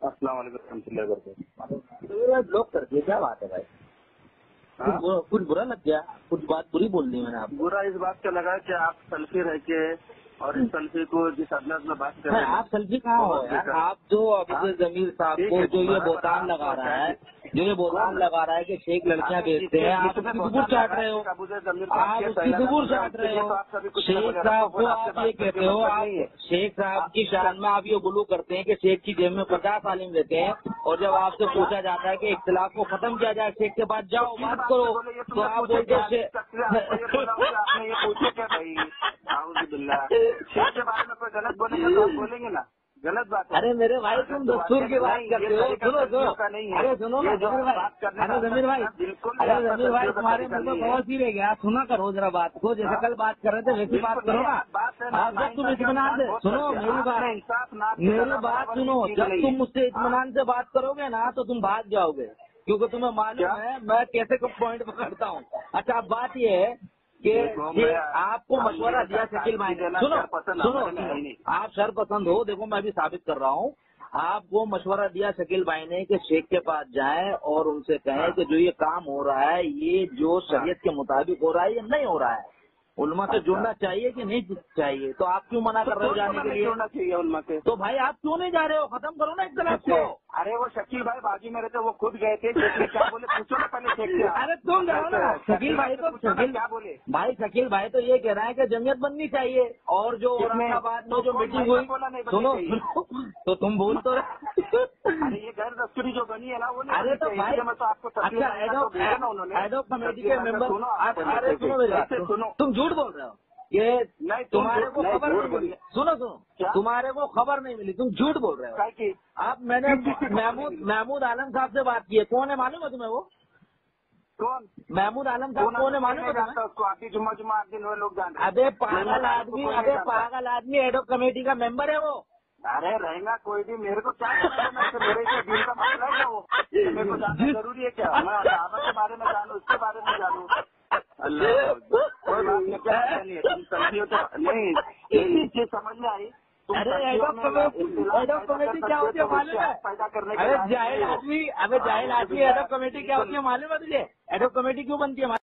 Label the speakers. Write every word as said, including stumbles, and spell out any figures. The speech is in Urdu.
Speaker 1: السلام علیکم ورحمۃ اللہ وبرکاتہ.
Speaker 2: بلاک کر دیا، کیا بات ہے بھائی؟ کچھ برا لگ گیا؟ کچھ بات بری بول دی میں نے آپ کو؟
Speaker 1: برا اس بات کا لگا کہ آپ سیلفی رہ کے اور اس سیلفی کو جس انداز میں بات کر رہے ہیں
Speaker 2: آپ سیلفی کہاں ہو یار؟ آپ جو ابھی ضمیر صاحب کو جو یہ بہتان لگا رہا ہے جو یہ بہتان لگا رہا ہے کہ شیخ لڑکیاں بیچتے ہیں، آپ اس کی دبور چاٹ رہے ہو، آپ اس کی دبور چاٹ رہے ہو. شیخ صاحب کو آپ یہ کہتے ہو، آپ شیخ صاحب کی شان میں آپ یہ گلو کرتے ہیں کہ شیخ کی جیب میں پچاس عالم دیتے ہیں، اور جب آپ سے پوچھا جاتا ہے کہ اختلاف کو ختم کیا جائے شیخ کے پاس جاؤ بات کرو تو آپ بولتے ہو
Speaker 1: شیخ کے بارے میں کوئی غلط بولیں گے تو آپ بولیں گے نا، غلط بات ہے.
Speaker 2: ارے میرے بھائی تم دستور کی بات کرتے ہو، سنو سنو ارے سنو نا ارے ضمیر بھائی ارے ضمیر بھائی تمہارے منہ میں بہت ہی رہ گیا، سنا کرو ذرا بات کو، جیسے کل بات کر رہے تھے ویسی بات کرو نا. آپ جب تم اطمینان سے سنو میری بات میری بات سنو، جب تم مجھ سے اطمینان سے بات کرو گے نا تو تم بھاگ جاؤ گے، کیونکہ تمہیں معلوم ہے میں کیسے پوائنٹ پکڑتا ہوں. اچھا اب بات یہ ہے کہ آپ کو مشورہ دیا شکیل بھائی نے، سنو سنو آپ شر پسند ہو، دیکھو میں بھی ثابت کر رہا ہوں. آپ کو مشورہ دیا شکیل بھائی نے کہ شیخ کے پاس جائیں اور ان سے کہیں کہ جو یہ کام ہو رہا ہے یہ جو شریعت کے مطابق ہو رہا ہے یہ نہیں ہو رہا ہے، علماء سے جڑنا چاہیے کہ نہیں چاہیے. تو آپ کیوں منع کر رہے ہو جانے کے لیے؟
Speaker 1: جڑنا چاہیے علماء سے.
Speaker 2: تو بھائی آپ کیوں نہیں جا رہے ہو؟ ختم کرو نا اختلاف کو.
Speaker 1: ارے وہ شکیل بھائی باجی میں رہتے وہ خود گئے تھے، کیا بولے پوچھو نا پہلے شیخ سے.
Speaker 2: ارے تم جاؤ نا شکیل بھائی تو شکیل
Speaker 1: کیا بولے
Speaker 2: بھائی شکیل بھائی تو یہ کہہ رہا ہے کہ جمعیت بننی چاہیے، اور جو اورنگ آباد میں جو میٹنگ ہوئی سنو تو تم بول تو
Speaker 1: ارے یہ غیر دستوری جو بنی ہے نا وہ نہیں.
Speaker 2: ارے تو بھائی اچھا ایڈوک کمیٹی کے ممبر تم جھوٹ بول رہے ہو کہ تمہارے کو خبر نہیں ملی. سنو سنو تمہارے کو خبر نہیں ملی، تم جھوٹ بول رہے ہو. آپ میں نے محمود محمود عالم صاحب سے بات کی ہے، کون ہے معلوم ہے تمہیں؟ وہ
Speaker 1: کون
Speaker 2: محمود عالم صاحب کون ہے معلوم ہے تمہیں؟
Speaker 1: جمعہ جمعہ دن وہ لوگ جان رہے.
Speaker 2: ابے پاگل آدمی ابے پاگل آدمی ایڈوک کمیٹی کا ممبر ہے وہ.
Speaker 1: ارے رہے گا کوئی بھی، میرے کو کیا میرے دل کا مسئلہ ہے وہ، میرے کو جاننا ضروری ہے کیا؟ میں صحابہ کے بارے میں جانوں، اس کے بارے میں جانوں. اللہ کوئی بات نہیں، کیا نہیں نہیں چیز سمجھ میں آئی.
Speaker 2: ارے ایڈوک کمیٹی کیا ہوتی ہے معلوم ہے؟
Speaker 1: پیدا کرنے
Speaker 2: ارے جاہل آدمی ابے جاہل آدمی ایڈوک کمیٹی کیا ہوتی ہے معلوم ہے تجھے؟ ایڈوک کمیٹی کیوں بنتی ہے؟